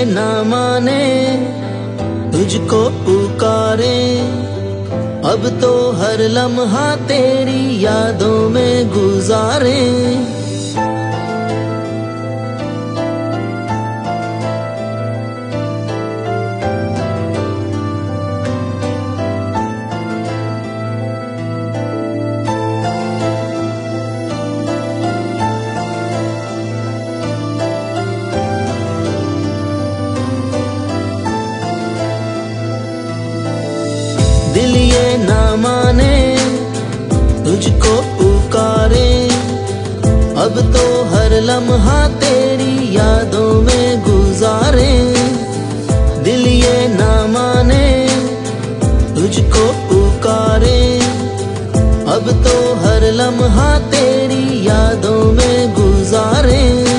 ना माने, तुझको पुकारे, अब तो हर लम्हा तेरी यादों में गुजारे। दिल ये ना माने, तुझको पुकारे, अब तो हर लम्हा तेरी यादों में गुजारे। दिल ये ना माने, तुझको पुकारे, अब तो हर लम्हा तेरी यादों में गुजारे।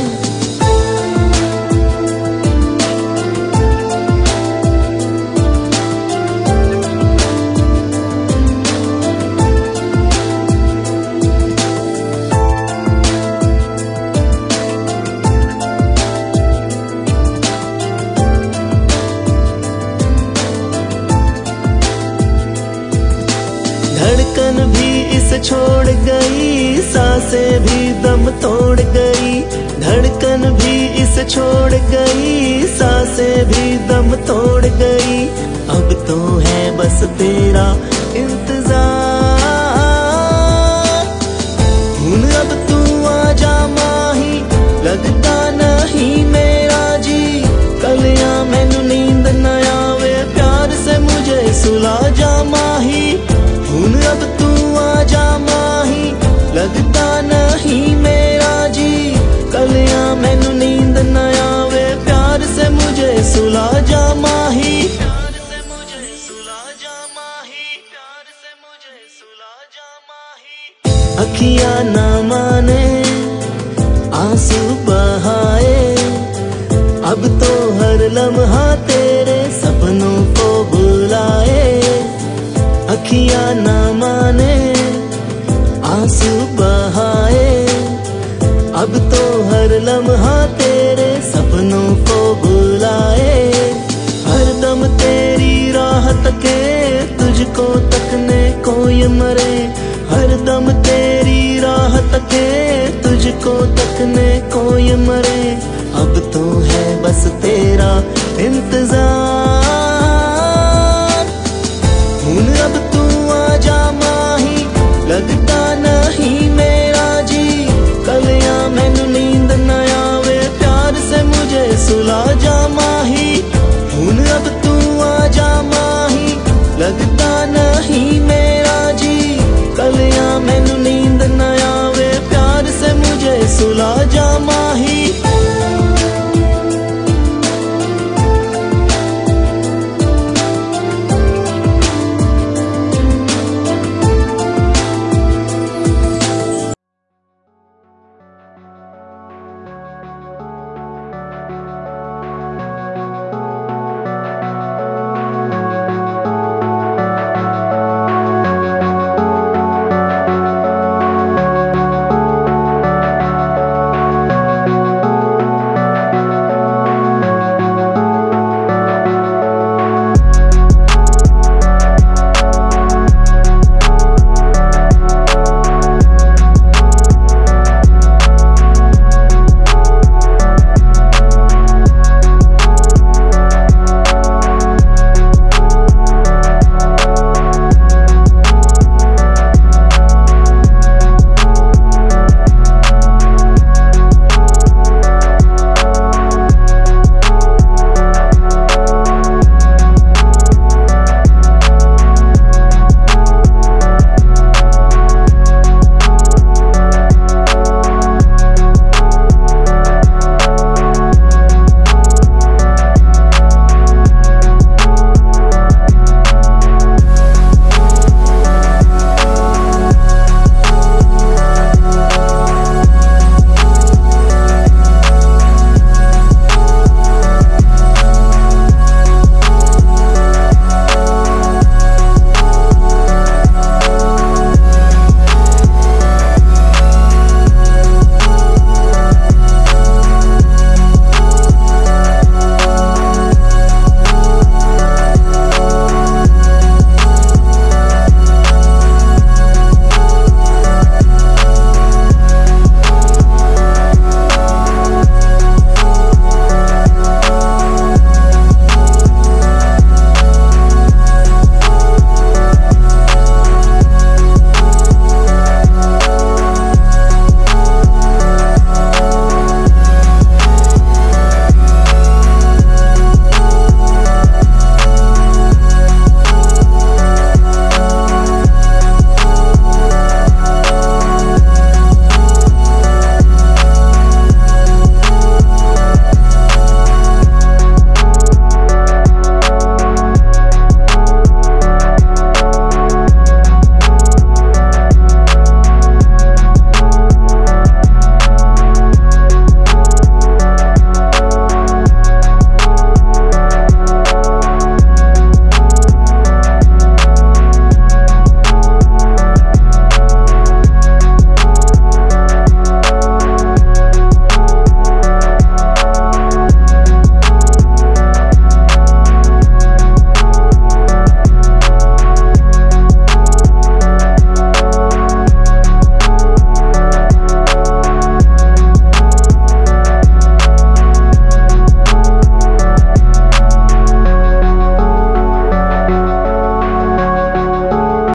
धड़कन भी इसे छोड़ गई, सांसें भी दम तोड़ गई। धड़कन भी इसे छोड़ गई, सांसें भी दम तोड़ गई। अब तो है बस तेरा इंतजार। अब तू आजा माही, लगता नहीं मेरा जी। कलियां मैनू नींद न आवे, प्यार से मुझे सुला जा माही। अब तू आजा माही, लगता नहीं मेरा जी। कलियां मैनू नींद न आवे, प्यार से मुझे सुला जा माही। प्यार से मुझे सुला जा माही, प्यार से मुझे सुला जा माही। अखियां ना माने, आंसू बहाए, अब तो हर लम्हा तेरे सपनों को बुलाए। अखियां ना माने, आंसू बहाए, अब तो हर लम्हा तेरे सपनों को बुलाए। हर दम तेरी राह तके, तुझको तकने कोई मरे। हर दम तेरी राह तके, तुझको तकने कोई मरे। अब तो है बस तेरा इंतजार।